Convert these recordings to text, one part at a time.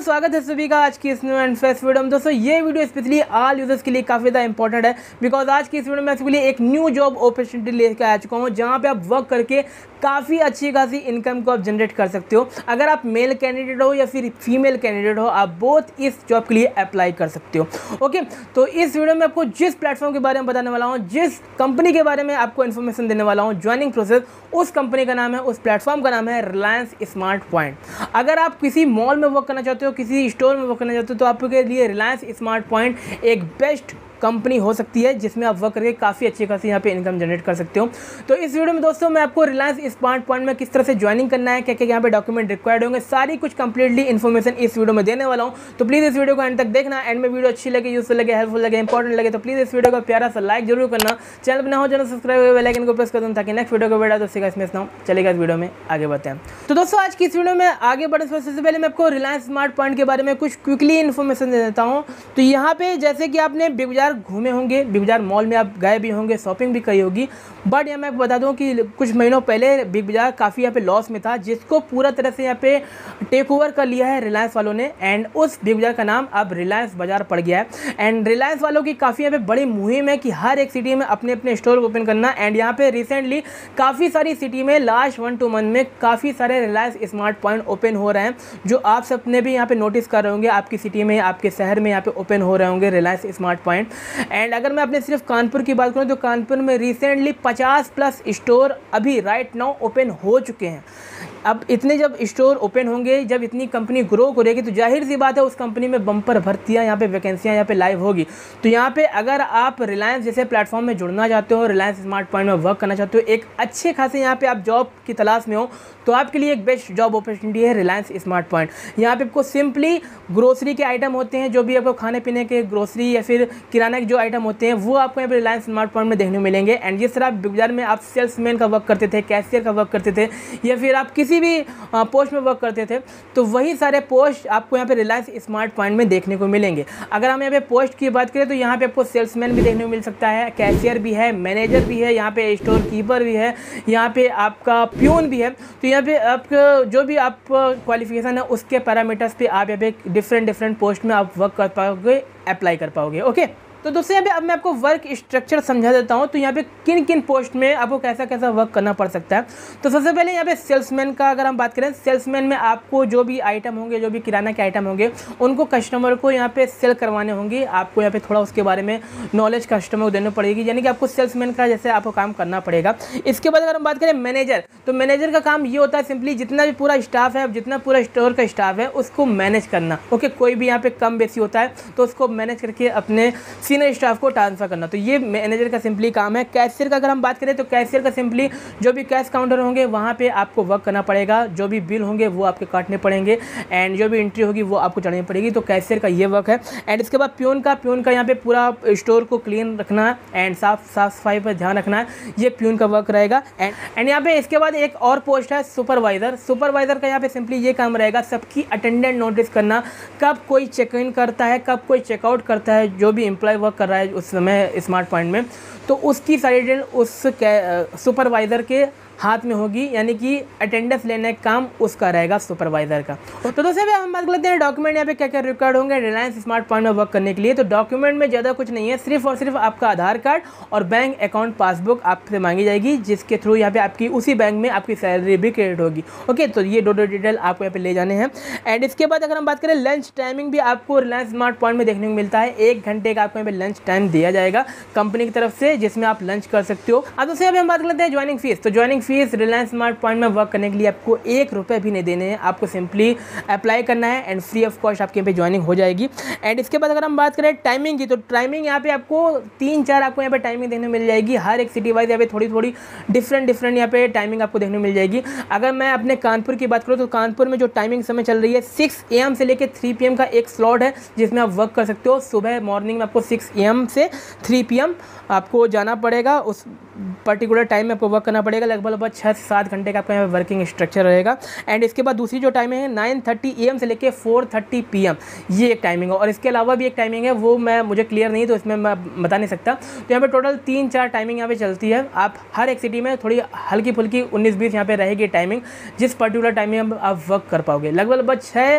स्वागत है सभी का आज की इस न्यू एंड फ्रेश वीडियो में। दोस्तों ये वीडियो स्पेशली ऑल यूजर्स के लिए काफ़ी ज़्यादा इंपॉर्टेंट है, बिकॉज आज की इस वीडियो में आपके लिए एक न्यू जॉब अपॉर्चुनिटी लेकर आ चुका हूँ, जहाँ पे आप वर्क करके काफ़ी अच्छी खासी इनकम को आप जनरेट कर सकते हो। अगर आप मेल कैंडिडेट हो या फिर फीमेल कैंडिडेट हो, आप बोथ इस जॉब के लिए अप्लाई कर सकते हो। ओके, तो इस वीडियो में आपको जिस प्लेटफॉर्म के बारे में बताने वाला हूँ, जिस कंपनी के बारे में आपको इन्फॉर्मेशन देने वाला हूँ, ज्वाइनिंग प्रोसेस, उस कंपनी का नाम है, उस प्लेटफॉर्म का नाम है रिलायंस स्मार्ट पॉइंट। अगर आप किसी मॉल में वर्क करना चाहते हो, किसी स्टोर में वर्क करना चाहते हो, तो आपके लिए रिलायंस स्मार्ट पॉइंट एक बेस्ट कंपनी हो सकती है, जिसमें आप वर्क करके काफ़ी अच्छी खासी यहाँ पे इनकम जनरेट कर सकते हो। तो इस वीडियो में दोस्तों मैं आपको रिलायंस स्मार्ट पॉइंट में किस तरह से ज्वाइनिंग करना है, क्या क्या यहाँ पे डॉक्यूमेंट रिक्वायर्ड होंगे, सारी कुछ कंप्लीटली इन्फॉर्मेशन इस वीडियो में देने वाला हूँ। तो प्लीज़ इस वीडियो को एंड तक देखना। एंड में वीडियो अच्छी लगे, यूजफुल लगे, हेल्पफुल लगे, इंपॉर्टेंट लगे तो प्लीज़ इस वीडियो को प्यारा सा लाइक जरूर करना। चैनल पर ना हो चैनल सब्सक्राइब करके बेल आइकन को प्रेस कर दूँ, ताकि नेक्स्ट वीडियो को वीडियो तो सीखा इसमें ना चलेगा। इस वीडियो में आगे बढ़ते हैं। तो दोस्तों आज की इस वीडियो में आगे बढ़ने से पहले मैं आपको रिलायंस स्मार्ट पॉइंट के बारे में कुछ क्विकली इन्फॉर्मेशन दे देता हूँ। तो यहाँ पे जैसे कि आपने बिग बाजार घूमे होंगे, बिग बाजार मॉल में आप गए भी होंगे, शॉपिंग भी करी होगी, बट यहाँ मैं आपको बता दूं कि कुछ महीनों पहले बिग बाजार काफ़ी यहाँ पे लॉस में था, जिसको पूरा तरह से यहाँ पे टेक ओवर कर लिया है रिलायंस वालों ने। एंड उस बिग बाजार का नाम अब रिलायंस बाजार पड़ गया है। एंड रिलायंस वालों की काफ़ी यहाँ पे बड़ी मुहिम है कि हर एक सिटी में अपने अपने स्टोर ओपन करना। एंड यहाँ पे रिसेंटली काफ़ी सारी सिटी में लास्ट 1-2 मंथ में काफ़ी सारे रिलायंस स्मार्ट पॉइंट ओपन हो रहे हैं, जो आप सबने भी यहाँ पे नोटिस कर रहे होंगे। आपकी सिटी में, आपके शहर में यहाँ पे ओपन हो रहे होंगे रिलायंस स्मार्ट पॉइंट। एंड अगर मैं अपने सिर्फ कानपुर की बात करूं तो कानपुर में रिसेंटली 50+ स्टोर अभी राइट नाउ ओपन हो चुके हैं। अब इतने जब स्टोर ओपन होंगे, जब इतनी कंपनी ग्रो करेगी, तो जाहिर सी बात है उस कंपनी में बम्पर भर्तियां, यहाँ पे वैकेंसियां यहाँ पे लाइव होगी। तो यहाँ पे अगर आप रिलायंस जैसे प्लेटफॉर्म में जुड़ना चाहते हो, रिलायंस स्मार्ट पॉइंट में वर्क करना चाहते हो, एक अच्छे खासे यहाँ पे आप जॉब की तलाश में हो, तो आपके लिए एक बेस्ट जॉब अपॉर्चुनिटी है रिलायंस स्मार्ट पॉइंट। यहाँ पे आपको सिंपली ग्रोसरी के आइटम होते हैं, जो भी आपको खाने पीने के ग्रोसरी या फिर किराना के जो आइटम होते हैं, वो आपको यहाँ पे रिलायंस स्मार्ट पॉइंट में देखने को मिलेंगे। एंड जिस तरह बिग बाजार में आप सेल्समैन का वर्क करते थे, कैशियर का वर्क करते थे, या फिर आप किसी भी पोस्ट में वर्क करते थे, तो वही सारे पोस्ट आपको यहाँ पे रिलायंस स्मार्ट पॉइंट में देखने को मिलेंगे। अगर हम यहाँ पे पोस्ट की बात करें तो यहाँ पे आपको सेल्समैन भी देखने को मिल सकता है, कैशियर भी है, मैनेजर भी है, यहाँ पे स्टोर कीपर भी है, यहाँ पे आपका प्यून भी है। तो यहाँ पे आपका जो भी आप क्वालिफिकेशन है, उसके पैरामीटर्स पे आप यहाँ पे डिफरेंट पोस्ट में आप वर्क कर पाओगे, अप्लाई कर पाओगे। ओके, तो दोस्तों यहाँ पे अब मैं आपको वर्क स्ट्रक्चर समझा देता हूँ। तो यहाँ पे किन किन पोस्ट में आपको कैसा कैसा वर्क करना पड़ सकता है। तो सबसे पहले यहाँ पे सेल्समैन का अगर हम बात करें, सेल्समैन में आपको जो भी आइटम होंगे, जो भी किराना के आइटम होंगे, उनको कस्टमर को यहाँ पे सेल करवाने होंगे। आपको यहाँ पे थोड़ा उसके बारे में नॉलेज कस्टमर को देनी पड़ेगी, यानी कि आपको सेल्समैन का जैसे आपको काम करना पड़ेगा। इसके बाद अगर हम बात करें मैनेजर, तो मैनेजर का काम ये होता है सिंपली जितना भी पूरा स्टाफ है, जितना पूरा स्टोर का स्टाफ है, उसको मैनेज करना। ओके, कोई भी यहाँ पे कम बेसी होता है तो उसको मैनेज करके अपने सीनियर स्टाफ को ट्रांसफर करना, तो ये मैनेजर का सिंपली काम है। कैशियर का अगर हम बात करें तो कैशियर का सिंपली जो भी कैश काउंटर होंगे वहाँ पे आपको वर्क करना पड़ेगा, जो भी बिल होंगे वो आपके काटने पड़ेंगे, एंड जो भी एंट्री होगी वो आपको चढ़नी पड़ेगी। तो कैशियर का ये वर्क है। एंड इसके बाद प्यून का यहाँ पे पूरा स्टोर को क्लीन रखना है एंड साफ सफाई पर ध्यान रखना है, ये प्यून का वर्क रहेगा। एंड यहाँ पे इसके बाद एक और पोस्ट है सुपरवाइजर का यहाँ पे सिंपली ये काम रहेगा, सबकी अटेंडेंट नोटिस करना, कब कोई चेक इन करता है, कब कोई चेकआउट करता है, जो भी एम्प्लॉय वर्क कर रहा है उस समय स्मार्ट पॉइंट में, तो उसकी सारी डिटेल उस सुपरवाइज़र के हाथ में होगी, यानी कि अटेंडेंस लेने का काम उसका रहेगा, सुपरवाइज़र का। तो दोस्तों हम बात करते हैं डॉक्यूमेंट यहाँ पे क्या क्या रिक्वायर्ड होंगे रिलायंस स्मार्ट पॉइंट में वर्क करने के लिए। तो डॉक्यूमेंट में ज़्यादा कुछ नहीं है, सिर्फ और सिर्फ आपका आधार कार्ड और बैंक अकाउंट पासबुक आपसे मांगी जाएगी, जिसके थ्रू यहाँ पे आपकी उसी बैंक में आपकी सैलरी भी क्रेडिट होगी। ओके, तो ये दो डिटेल आपको यहाँ पे ले जाने हैं। एंड इसके बाद अगर हम बात करें लंच टाइमिंग भी आपको रिलायंस स्मार्ट पॉइंट में देखने को मिलता है। 1 घंटे का आपको यहाँ पे लंच टाइम दिया जाएगा कंपनी की तरफ से, जिसमें आप लंच कर सकते हो। अब दोस्तों हम बात करते हैं ज्वाइनिंग फीस। तो joining fees Reliance smart point में वर्क करने के लिए आपको 1 रुपये भी नहीं देने हैं, आपको सिंपली अप्लाई करना है एंड फ्री ऑफ कॉस्ट आपके यहाँ पे ज्वाइनिंग हो जाएगी। एंड इसके बाद अगर हम बात करें टाइमिंग की, तो टाइमिंग यहाँ पे आपको 3-4 आपको यहाँ पे टाइमिंग देखने मिल जाएगी। हर एक सिटी वाइज यहाँ पे थोड़ी डिफरेंट यहाँ पे टाइमिंग आपको देखने मिल जाएगी। अगर मैं अपने कानपुर की बात करूँ तो कानपुर में जो टाइमिंग समय चल रही है 6 AM से लेकर 3 PM का एक स्लॉट है, जिसमें आप वर्क कर सकते हो। सुबह मॉर्निंग में आपको 6 AM से 3 PM आपको जाना पड़ेगा, उस पर्टिकुलर टाइम में आपको वर्क करना पड़ेगा। लगभग 6 से 7 घंटे का आपका यहाँ वर्किंग स्ट्रक्चर रहेगा। एंड इसके बाद दूसरी जो टाइमिंग है 9:30 AM से लेकर 4:30 PM, ये एक टाइमिंग है। और इसके अलावा भी एक टाइमिंग है, वो मुझे क्लियर नहीं, तो इसमें मैं बता नहीं सकता। तो यहाँ पे टोटल 3-4 टाइमिंग यहाँ पे चलती है। आप हर एक सिटी में थोड़ी हल्की फुल्की 19-20 यहाँ पे रहेगी टाइमिंग, जिस पर्टिकुलर टाइमिंग आप वर्क कर पाओगे। लगभग 6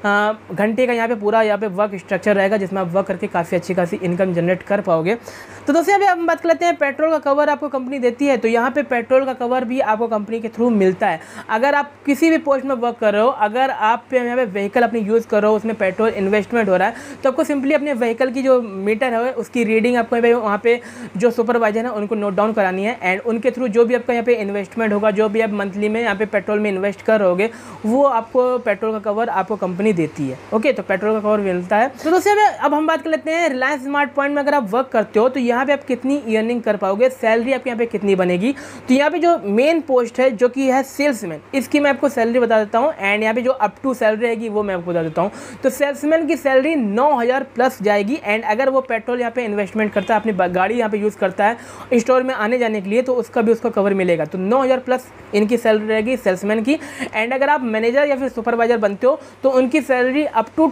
घंटे का यहाँ पे पूरा यहाँ पे वर्क स्ट्रक्चर रहेगा, जिसमें आप वर्क करके काफ़ी अच्छी खासी इनकम जनरेट कर पाओगे। तो दोस्तों अभी हम बात कर लेते हैं पेट्रोल का कवर आपको कंपनी देती है। तो यहाँ पे पेट्रोल का कवर भी आपको कंपनी के थ्रू मिलता है। अगर आप किसी भी पोस्ट में वर्क कर रहे हो, अगर आप यहाँ पे व्हीकल अपनी यूज़ कर रहे हो, उसमें पेट्रोल इन्वेस्टमेंट हो रहा है, तो आपको सिंपली अपने व्हीकल की जो मीटर है उसकी रीडिंग आपको वहाँ पे जो सुपरवाइजर है उनको नोट डाउन करानी है, एंड उनके थ्रू जो भी आपका यहाँ पे इन्वेस्टमेंट होगा, जो भी आप मंथली में यहाँ पे पेट्रोल में इन्वेस्ट कर रहोगे, वो आपको पेट्रोल का कवर आपको कंपनी देती है। ओके, तो पेट्रोल का कवर मिलता है। तो दोस्तों अब हम बात कर लेते हैं रिलायंस स्मार्ट पॉइंट में अगर आप वर्क करते हो तो यहाँ पे आप कितनी अर्निंग कर पाओगे, सैलरी आपके यहाँ पे कितनी बनेगी। तो यहाँ पे जो मेन पोस्ट है जो कि है सेल्समैन, इसकी मैं आपको सैलरी बता देता हूँ, एंड यहाँ पे जो अप टू सैलरी रहेगी वो मैं आपको बता देता हूँ। तो सेल्समैन की सैलरी 9,000 प्लस जाएगी, एंड अगर वो पेट्रोल यहाँ पे इन्वेस्टमेंट करता है, अपनी गाड़ी यहाँ पे यूज़ करता है स्टोर में आने जाने के लिए, तो उसका भी उसको कवर मिलेगा। तो 9,000 प्लस इनकी सैलरी रहेगी सेल्समैन की। एंड अगर आप मैनेजर या फिर सुपरवाइजर बनते हो तो उनकी सैलरी अप टू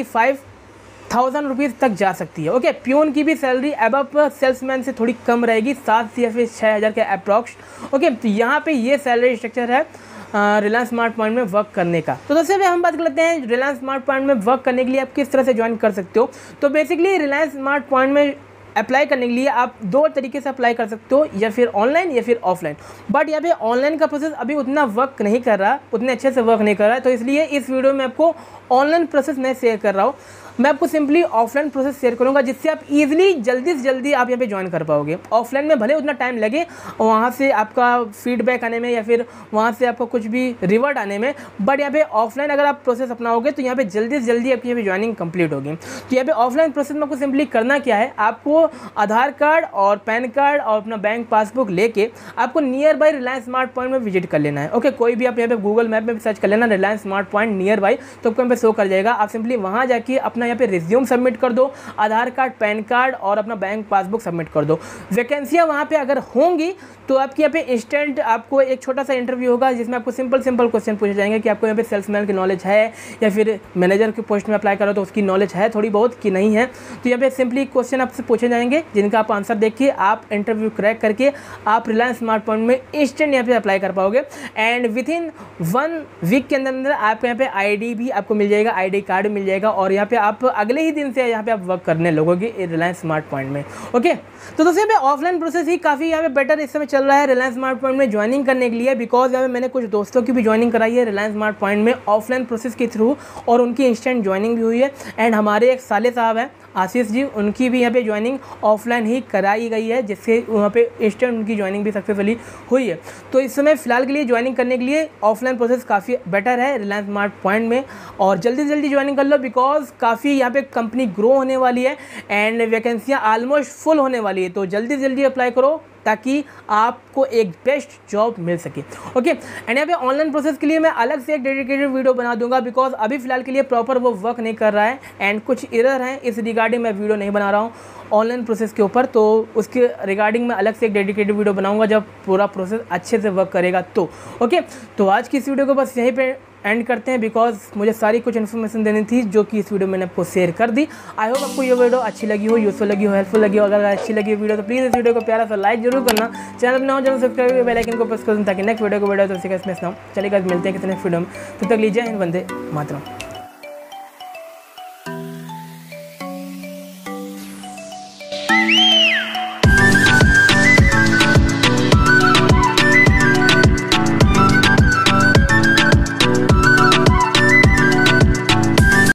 25,000 रुपीज़ तक जा सकती है। ओके, प्यून की भी सैलरी अबव सेल्समैन से थोड़ी कम रहेगी, 7 या फिर 6,000 के अप्रॉक्स। ओके, तो यहाँ पे ये सैलरी स्ट्रक्चर है रिलायंस स्मार्ट पॉइंट में वर्क करने का। तो दोस्तों हम बात कर लेते हैं रिलायंस स्मार्ट पॉइंट में वर्क करने के लिए आप किस तरह से ज्वाइन कर सकते हो। तो बेसिकली रिलायंस स्मार्ट पॉइंट में अप्लाई करने के लिए आप 2 तरीके से अप्लाई कर सकते हो, या फिर ऑनलाइन या फिर ऑफलाइन। बट यहाँ पे ऑनलाइन का प्रोसेस अभी उतना वर्क नहीं कर रहा, उतने अच्छे से वर्क नहीं कर रहा है, तो इसलिए इस वीडियो में आपको ऑनलाइन प्रोसेस नहीं शेयर कर रहा हूँ। मैं आपको सिंपली ऑफलाइन प्रोसेस शेयर करूंगा, जिससे आप इजीली जल्दी से जल्दी आप यहाँ पे ज्वाइन कर पाओगे। ऑफलाइन में भले उतना टाइम लगे वहाँ से आपका फीडबैक आने में, या फिर वहाँ से आपको कुछ भी रिवर्ट आने में, बट यहाँ पे ऑफलाइन अगर आप प्रोसेस अपनाओगे तो यहाँ पे जल्दी से जल्दी आपकी यहाँ पे ज्वाइनिंग कंप्लीट होगी। तो यहाँ पे ऑफलाइन प्रोसेस में आपको सिंपली करना क्या है, आपको आधार कार्ड और पैन कार्ड और अपना बैंक पासबुक लेके आपको nearby Reliance smart point में विजिट कर लेना है। ओके, कोई भी आप यहाँ पे गूगल मैप में सर्च कर लेना Reliance smart point nearby, तो आपको यहाँ पे शो कर जाएगा। आप सिंपली वहाँ जाके अपना यहाँ पे रिज्यूम सबमिट कर दो, आधार कार्ड, पैन कार्ड और अपना बैंक पासबुक सबमिट कर दो। वैकेंसियाँ वहाँ पे अगर होंगी तो आपके यहाँ पे इंस्टेंट आपको एक छोटा सा इंटरव्यू होगा, जिसमें आपको सिंपल क्वेश्चन पूछे जाएंगे कि आपको यहाँ पे सेल्समैन की नॉलेज है, या फिर मैनेजर के पोस्ट में अप्लाई करो तो उसकी नॉलेज है थोड़ी बहुत कि नहीं है। तो यहाँ पे सिंपली क्वेश्चन आपसे पूछे जाएंगे, जिनका आप आंसर देखिए आप इंटरव्यू क्रैक करके आप रिलायंस स्मार्ट पॉइंट में इंस्टेंट यहाँ पे अप्लाई कर पाओगे। एंड विद इन 1 वीक के अंदर आपको यहाँ पे ID भी आपको मिल जाएगा, ID कार्ड मिल जाएगा, और यहाँ पे आप अगले ही दिन से यहाँ पे आप वर्क करने लगोगे रिलायंस स्मार्ट पॉइंट में। ओके, तो दोस्तों यहाँ पे ऑफलाइन प्रोसेस ही काफ़ी यहाँ पे बेटर इस समय चल रहा है रिलायंस स्मार्ट पॉइंट में ज्वाइनिंग करने के लिए, बिकॉज यहाँ पे मैंने कुछ दोस्तों की भी ज्वाइनिंग कराई है रिलायंस स्मार्ट पॉइंट में ऑफलाइन प्रोसेस के थ्रू, और उनकी इंस्टेंट ज्वाइनिंग भी हुई है। एंड हमारे एक साले साहब हैं आशीष जी, उनकी भी यहाँ पे ज्वाइनिंग ऑफलाइन ही कराई गई है, जिससे वहाँ पे इंस्टेंट उनकी ज्वाइनिंग भी सक्सेसफुली हुई है। तो इस समय फिलहाल के लिए ज्वाइनिंग करने के लिए ऑफलाइन प्रोसेस काफ़ी बेटर है रिलायंस स्मार्ट पॉइंट में, और जल्दी से जल्दी ज्वाइनिंग कर लो, बिकॉज काफ़ी यहाँ पे कंपनी ग्रो होने वाली है एंड वैकेंसियाँ ऑलमोस्ट फुल होने वाली है। तो जल्दी से जल्दी अप्लाई करो ताकि आपको एक बेस्ट जॉब मिल सके। ओके, एंड यहाँ पे ऑनलाइन प्रोसेस के लिए मैं अलग से एक डेडिकेटेड वीडियो बना दूंगा, बिकॉज अभी फिलहाल के लिए प्रॉपर वो वर्क नहीं कर रहा है एंड कुछ एरर हैं, इस रिगार्डिंग मैं वीडियो नहीं बना रहा हूँ ऑनलाइन प्रोसेस के ऊपर। तो उसके रिगार्डिंग मैं अलग से एक डेडिकेटेड वीडियो बनाऊंगा जब पूरा प्रोसेस अच्छे से वर्क करेगा तो। ओके, तो आज की इस वीडियो को बस यहीं पे एंड करते हैं, बिकॉज मुझे सारी कुछ इन्फॉर्मेशन देनी थी जो कि इस वीडियो में मैंने आपको शेयर कर दी। आई होप आपको ये वीडियो अच्छी लगी हो, यूजफुल लगी हो, हेल्पफुल लगी हो। अगर अच्छी लगी वीडियो तो प्लीज़ इस वीडियो को प्यारा सा लाइक जरूर करना, चैनल पर नया हो चैनल सब्सक्राइब करके बेल आइकन को प्रेस कर दें ताकि नेक्स्ट वीडियो को वीडियो तो इसमें मिस ना हो। चलिए गाइस, मिलते हैं किसी नेक्स्ट वीडियो में, तब तक लीजिए, वंदे मातरम।